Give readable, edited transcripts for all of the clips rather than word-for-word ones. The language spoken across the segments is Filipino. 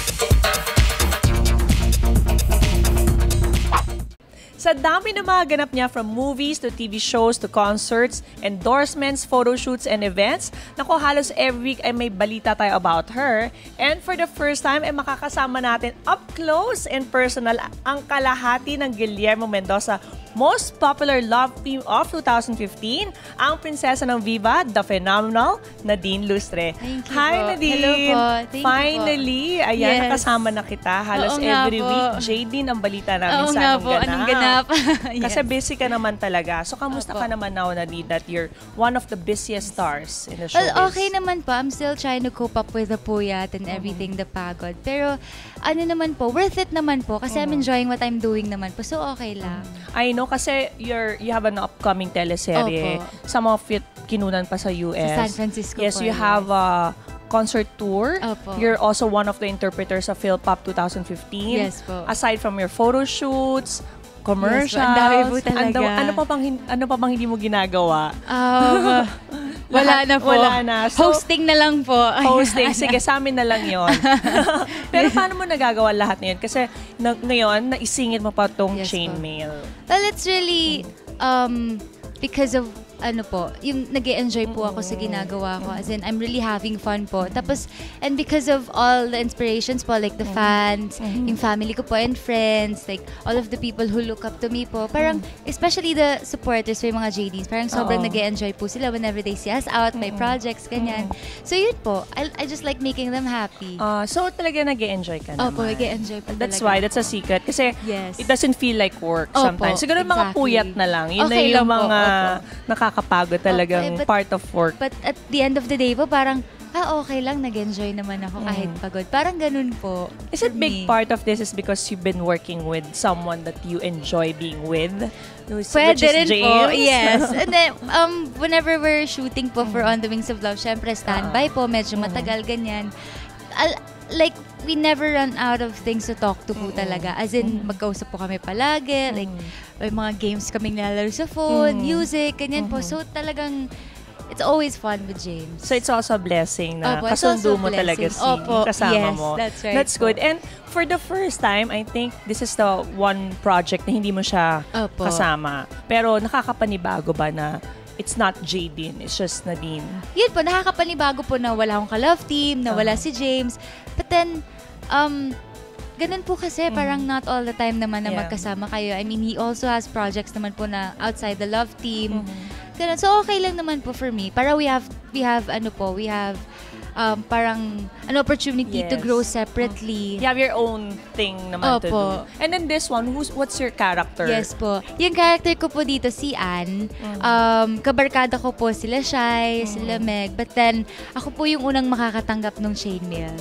Sa dami ng mga ganap niya from movies to TV shows to concerts, endorsements, photo shoots, and events, naku, halos every week ay may balita tayo about her. And for the first time, ay makakasama natin up close and personal ang kalahati ng Guillermo Mendoza most popular love team of 2015, ang prinsesa ng Viva, the phenomenal Nadine Lustre. Thank you Hi, po. Nadine! Hello po. Thank Finally, you po. ayan, Yes. nakasama na kita. Halos Oo nga every po. week, Jadine ang balita namin Oo sa nga Anong po, Ganap. Anong Ganap. Yes. Kasi busy ka naman talaga. So, kamusta Opo. ka naman now, Nadine, that you're one of the busiest stars in the showbiz? Well, okay naman po. I'm still trying to cope up with the puyat and everything, the pagod. Pero, ano naman po, worth it naman po. Kasi I'm enjoying what I'm doing naman po. So, okay lang. I know, kasi you have an upcoming teleserye. Opo. Some of it kinunan pa sa US. Sa San Francisco yes, po, you have a concert tour. Opo. You're also one of the interpreters of PhilPop 2015. Yes po. Aside from your photo shoots, commercials. Yes po, ang dami po talaga. Ano pa bang hindi mo ginagawa? Wala na po. Wala na. So, Hosting na lang po. hosting. Sige, sa amin na lang yon. Pero paano mo nagagawa lahat na yun? Kasi ngayon, naisingit mo pa tong Yes chainmail. Well, it's really because of ano po, yung nag-e-enjoy po ako sa ginagawa ko. As in, I'm really having fun po. Tapos, and because of all the inspirations po, like the fans, yung family ko po and friends, like all of the people who look up to me po, parang, especially the supporters, yung mga JDs, parang sobrang nag-e-enjoy po sila whenever they see us out, may projects, ganyan. So, yun po. I just like making them happy. So, talaga nag-e-enjoy ka naman. Opo, nag-e-enjoy po That's talaga. why, that's a secret. Kasi, Yes. it doesn't feel like work Opo, sometimes. Siguro mga exactly. puyat na lang. Yun Okay na yung lang po, mga opo. nakakapagod talagang Okay, but- part of work. But at the end of the day po, parang, okay lang, nag-enjoy naman ako kahit pagod. Parang ganun po. Is it big part of this is because you've been working with someone that you enjoy being with? Which Pwede is rin James? po, yes. And then, whenever we're shooting po for On the Wings of Love, syempre standby po, medyo matagal, ganyan. Like, we never run out of things to talk to po talaga. As in, magkausap po kami palagi. Like, may mga games kaming nilalaro sa phone, music, ganyan po. So, talagang, it's always fun with James. So it's also a blessing na Opo, it's kasundo also mo a talaga blessing. si Opo, kasama yes, mo. that's right That's po. good. And for the first time, I think this is the one project na hindi mo siya Opo. kasama. Pero nakakapanibago ba na it's not Jadine, it's just Nadine? Yun po, nakakapanibago po na wala akong ka-love team, na wala si James. But then, ganun po kasi, parang not all the time naman na magkasama kayo. I mean, he also has projects naman po na outside the love team. Ganun. So, okay lang naman po for me. Para we have parang an opportunity to Yes. grow separately. You have your own thing naman to do. Opo. And then this one, what's your character? Yes po. Yung character ko po dito, si Anne, kabarkada ko po sila Shai, sila Meg. But then, ako po yung unang makakatanggap ng chainmail.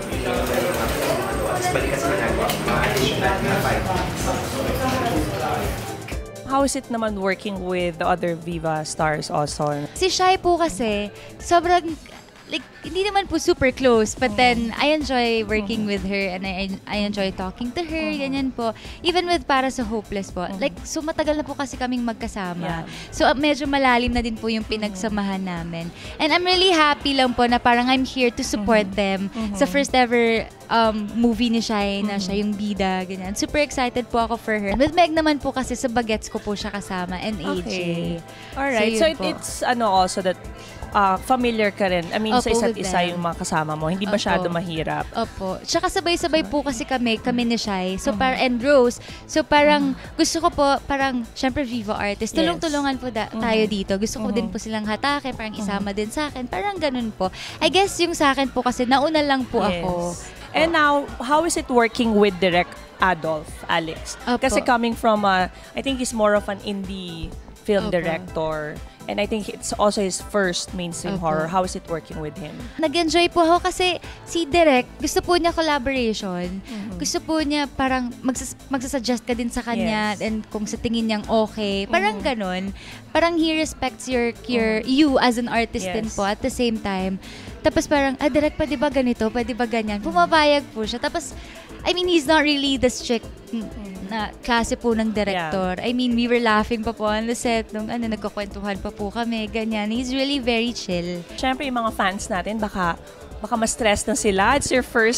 How is it naman working with the other Viva stars also? Si Shai po kasi, sobrang, like, hindi naman po super close, but then, I enjoy working with her and I enjoy talking to her, ganyan po. Even with Para sa Hopeless po. Like, so matagal na po kasi kaming magkasama. Yeah. So, medyo malalim na din po yung pinagsamahan namin. And I'm really happy lang po na parang I'm here to support them sa first ever movie ni Shai na siya yung bida, ganyan. Super excited po ako for her. With Meg naman po kasi sa Bagets ko po siya kasama and AJ. Okay. Alright. yun So, po. it's also that familiar ka rin. I mean, sa Opo, isa't with isa them. yung mga kasama mo. Hindi Opo. masyado mahirap. Opo. Tsaka sabay-sabay po kasi kami ni Shai. So, and Rose. So, parang gusto ko po, parang, syempre Viva artist. Tulong-tulungan po tayo dito. Gusto ko din po silang hatake, parang isama din sa akin. Parang ganun po. I guess yung sa akin po kasi nauna lang po ako. And now, how is it working with Direct Alex? Opo. Kasi coming from, I think he's more of an indie film Opo. director. And I think it's also his first mainstream Opo. horror. How is it working with him? Nag-enjoy po ako kasi si Direk, gusto po niya collaboration. Gusto po niya parang magsasuggest ka din sa kanya Yes. and kung sa tingin niyang okay. Parang ganun. Parang he respects you as an artist din Yes. po at the same time. Tapos parang, Direk, pwede ba ganito? Pwede ba ganyan? Pumapayag po siya. Tapos, I mean, he's not really the strict na klase po ng director. I mean, we were laughing pa po on the set nung nagkukwentuhan pa po kami, ganyan. He's really very chill. Siyempre, yung mga fans natin, baka ma-stress na sila. It's your first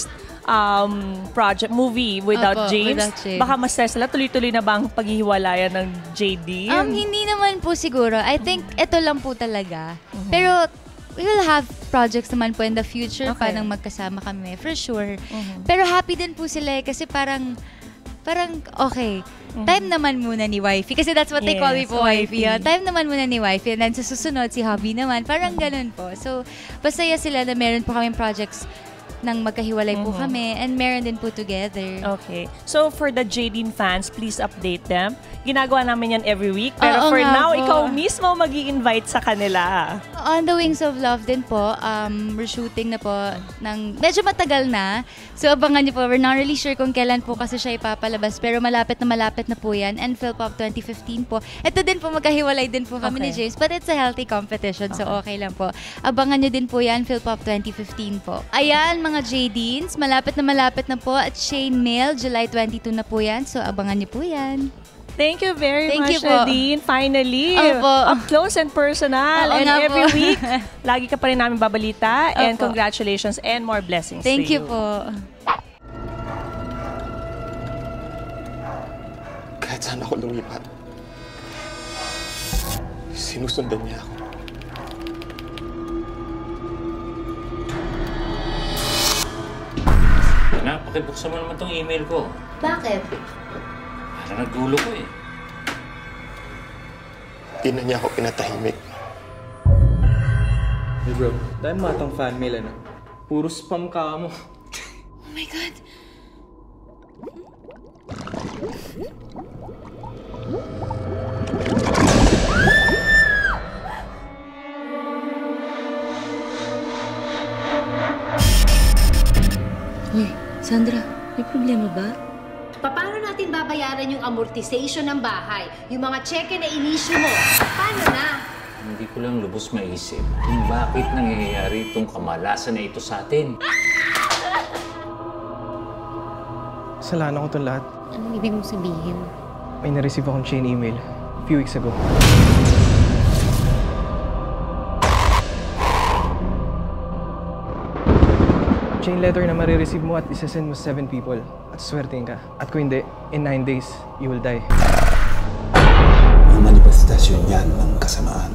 movie without Opo, James. without James. Baka ma-stress sila. Tuloy-tuloy na ba ang paghihiwalayan ng JD? Hindi naman po siguro. I think ito lang po talaga. Pero we will have projects naman po in the future pa nang magkasama kami, for sure. Pero happy din po sila kasi parang okay, time naman muna ni wifey. Kasi that's what they call me po, wifey. Time naman muna ni wifey. And then sa susunod, si hubby naman. Parang ganun po. So, masaya sila na meron po kami projects nang magkahiwalay po kami and meron din po together. Okay. So, for the Jadine fans, please update them. Ginagawa namin yan every week. Pero Oo for nga now, po. ikaw mismo mag-i-invite sa kanila. On the Wings of Love din po, we're shooting na po ng medyo matagal na. So, abangan niyo po. We're not really sure kung kailan po kasi siya ipapalabas. Pero malapit na po yan. And Philpop 2015 po. Ito din po, magkahiwalay din po kami ni James. But it's a healthy competition. So, okay lang po. Abangan niyo din po yan, Philpop 2015 po. Ayan, mga Jadines, malapit na po. At Shane Mail, July 22 na po yan. So, abangan niyo po yan. Thank you very much, po. Nadine. Finally, up close and personal. Oo And nga every po. week, lagi ka pa rin namin babalita. And Opo. congratulations and more blessings Thank to you po. Kahit saan ako lumipat, sinusundan niya ako. Na, pakibuksan mo naman tong email ko. Bakit? Parang nagdulo ko eh. Di na niya ako pinatahimik. Hey bro, dahil matang fan mail ano? Puro spam ka mo. Oh my God. Hoy, Sandra, may problema ba? Paano natin babayaran yung amortization ng bahay? Yung mga cheque na inisyu mo? Paano na? Hindi ko lang lubos maisip kung bakit nangyayari itong kamalasan na ito sa atin. Kasalanan ko itong lahat. Anong ibig mong sabihin? May na-receive akong chain email a few weeks ago. Chain letter na marireceive mo at isasend mo 7 people. At swertein ka. At kung hindi, in 9 days, you will die. Ang manifestasyon yan ng kasamaan.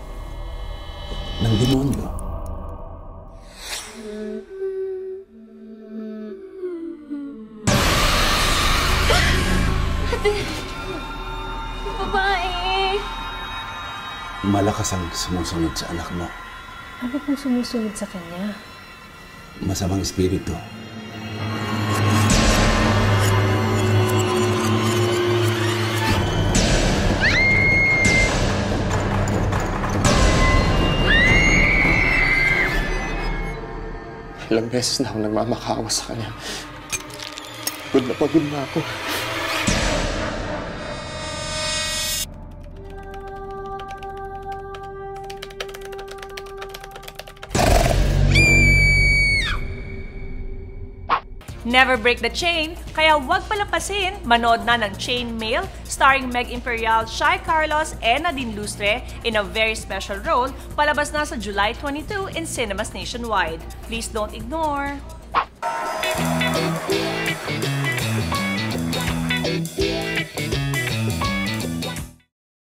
Ng demonyo. Babae! Malakas ang sumusunod sa anak mo. Ano pong sumusunod sa kanya? Masamang espiritu. Ilang beses na ako nagmamakawa sa kanya. Pagod na ako. Never break the chain, kaya huwag palampasin, manood na ng Chain Mail starring Meg Imperial, Shai Carlos, and Nadine Lustre in a very special role, palabas na sa July 22 in cinemas nationwide. Please don't ignore!